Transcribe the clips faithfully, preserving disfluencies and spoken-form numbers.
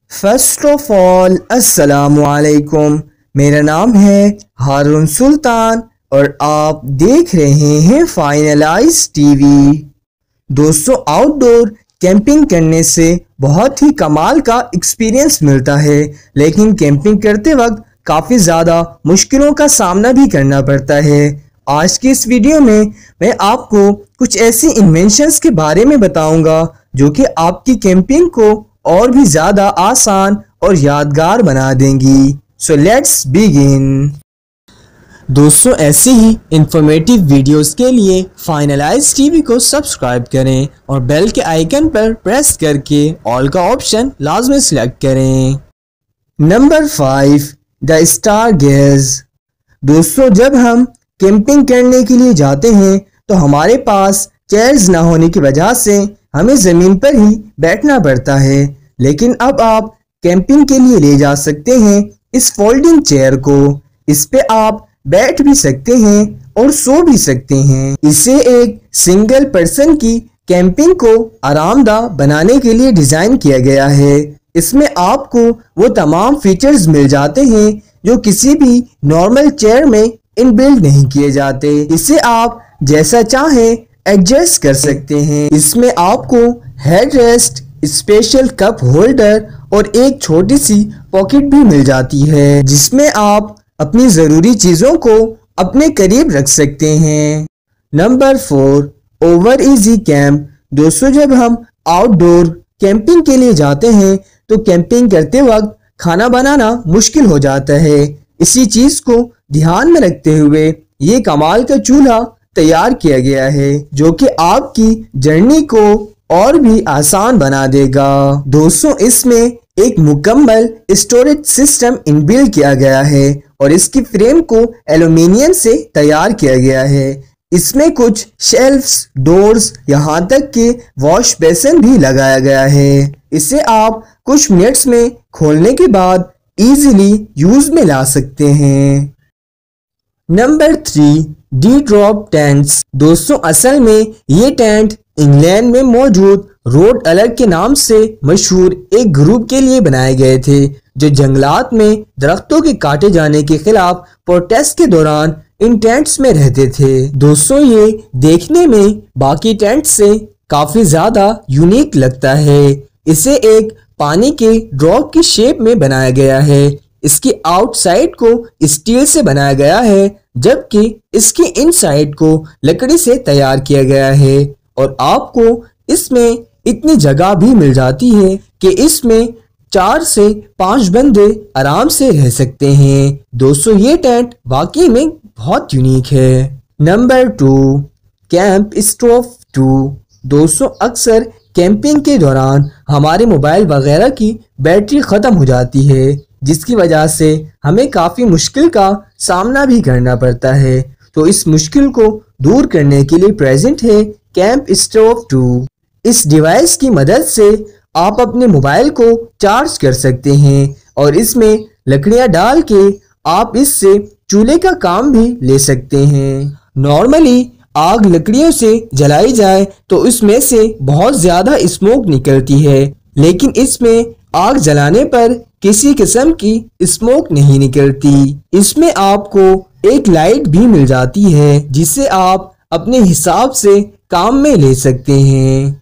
First of all अस्सलामुअलैकुम। मेरा नाम है हारून सुल्तान और आप देख रहे हैं फाइनलाइज टीवी। दोस्तों, आउटडोर कैंपिंग करने से बहुत ही कमाल का एक्सपीरियंस मिलता है, लेकिन कैंपिंग करते वक्त काफ़ी ज़्यादा मुश्किलों का सामना भी करना पड़ता है। आज की इस वीडियो में मैं आपको कुछ ऐसी इन्वेंशंस के बारे में बताऊंगा जो कि आपकी कैंपिंग को और भी ज़्यादा आसान और यादगार बना देंगी। So let's begin. दोस्तों, ऐसी ही इंफॉर्मेटिव वीडियोस के लिए फाइनलाइज टीवी को सब्सक्राइब करें और बेल के आइकन पर प्रेस करके ऑल का ऑप्शन लाजमी सिलेक्ट करें। Number five, the star gaze. दोस्तों, जब हम कैंपिंग करने के लिए जाते हैं तो हमारे पास चेयर्स ना होने की वजह से हमें ज़मीन पर ही बैठना पड़ता है, लेकिन अब आप कैंपिंग के लिए ले जा सकते हैं इस फोल्डिंग चेयर को। इस पे आप बैठ भी सकते हैं और सो भी सकते हैं। इसे एक सिंगल पर्सन की कैंपिंग को आरामदाह बनाने के लिए डिजाइन किया गया है। इसमें आपको वो तमाम फीचर्स मिल जाते हैं जो किसी भी नॉर्मल चेयर में इनबिल्ट नहीं किए जाते। इसे आप जैसा चाहें एडजस्ट कर सकते हैं। इसमें आपको head rest, special cup holder और एक छोटी सी पॉकेट भी मिल जाती है जिसमें आप अपनी ज़रूरी चीज़ों को अपने करीब रख सकते हैं। Number four, over easy camp. दोस्तों, जब हम आउटडोर कैंपिंग के लिए जाते हैं तो कैंपिंग करते वक्त खाना बनाना मुश्किल हो जाता है। इसी चीज़ को ध्यान में रखते हुए ये कमाल का चूल्हा तैयार किया गया है जो कि आपकी जर्नी को और भी आसान बना देगा। दोस्तों, इसमें एक मुकम्मल स्टोरेज सिस्टम इनबिल्ट किया गया है और इसकी फ्रेम को एल्यूमिनियम से तैयार किया गया है। इसमें कुछ शेल्फ्स, डोर्स, यहाँ तक कि वॉश बेसिन भी लगाया गया है। इसे आप कुछ मिनट्स में खोलने के बाद इजीली यूज में ला सकते हैं। Number three, the drop tents. दोस्तों, असल में ये टेंट इंग्लैंड में मौजूद रोड अलर्ट के नाम से मशहूर एक ग्रुप के लिए बनाए गए थे जो जंगलात में दरख्तों के काटे जाने के खिलाफ प्रोटेस्ट के दौरान इन टेंट्स में रहते थे। दोस्तों, ये देखने में बाकी टेंट से काफी ज्यादा यूनिक लगता है। इसे एक पानी के ड्रॉप की शेप में बनाया गया है। इसकी आउटसाइड को स्टील से बनाया गया है जबकि इसकी इनसाइड को लकड़ी से तैयार किया गया है और आपको इसमें इतनी जगह भी मिल जाती है कि इसमें चार से पांच बंदे आराम से रह सकते हैं। दोस्तों, ये टेंट वाकई में बहुत यूनिक है। Number two, camp stove two. दोस्तों, अक्सर कैंपिंग के दौरान हमारे मोबाइल वगैरह की बैटरी ख़त्म हो जाती है जिसकी वजह से हमें काफ़ी मुश्किल का सामना भी करना पड़ता है। तो इस मुश्किल को दूर करने के लिए प्रेजेंट है कैंप स्टोव टू। इस डिवाइस की मदद से आप अपने मोबाइल को चार्ज कर सकते हैं और इसमें लकड़ियां डाल के आप इससे चूल्हे का काम भी ले सकते हैं। नॉर्मली आग लकड़ियों से जलाई जाए तो इसमें से बहुत ज्यादा स्मोक निकलती है, लेकिन इसमें आग जलाने पर किसी किस्म की स्मोक नहीं निकलती। इसमें आपको एक लाइट भी मिल जाती है जिसे आप अपने हिसाब से काम में ले सकते हैं।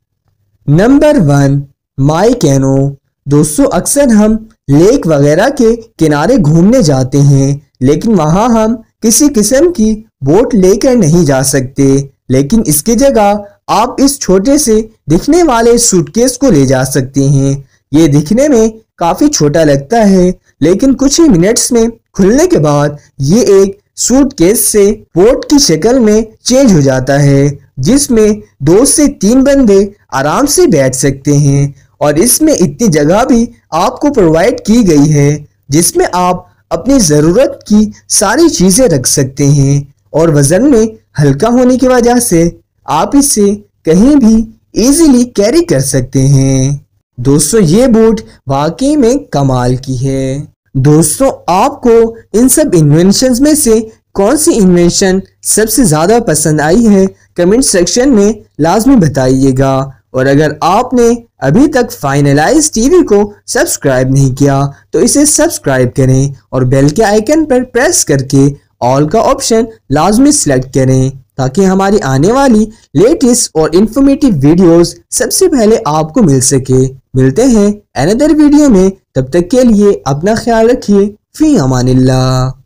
Number one, my canoe. दोस्तों, अक्सर हम लेक वगैरह के किनारे घूमने जाते हैं लेकिन वहां हम किसी किस्म की बोट लेकर नहीं जा सकते, लेकिन इसकी जगह आप इस छोटे से दिखने वाले सूटकेस को ले जा सकते हैं। ये दिखने में काफी छोटा लगता है लेकिन कुछ ही मिनट्स में खुलने के बाद ये एक सूटकेस से बोट की शक्ल में चेंज हो जाता है जिसमें दो से तीन बंदे आराम से बैठ सकते हैं और इसमें इतनी जगह भी आपको प्रोवाइड की गई है जिसमें आप अपनी ज़रूरत की सारी चीज़ें रख सकते हैं और वजन में हल्का होने की वजह से आप इसे कहीं भी इजीली कैरी कर सकते हैं। दोस्तों, ये बोट वाकई में कमाल की है। दोस्तों, आपको इन सब इन्वेंशंस में से कौन सी इन्वेंशन सबसे ज़्यादा पसंद आई है कमेंट सेक्शन में लाजमी बताइएगा और अगर आपने अभी तक फाइनलाइज टीवी को सब्सक्राइब नहीं किया तो इसे सब्सक्राइब करें और बेल के आइकन पर प्रेस करके ऑल का ऑप्शन लाजमी सिलेक्ट करें ताकि हमारी आने वाली लेटेस्ट और इंफॉर्मेटिव वीडियोस सबसे पहले आपको मिल सके। मिलते हैं अनदर वीडियो में, तब तक के लिए अपना ख्याल रखिए। फी अमानिल्लाह।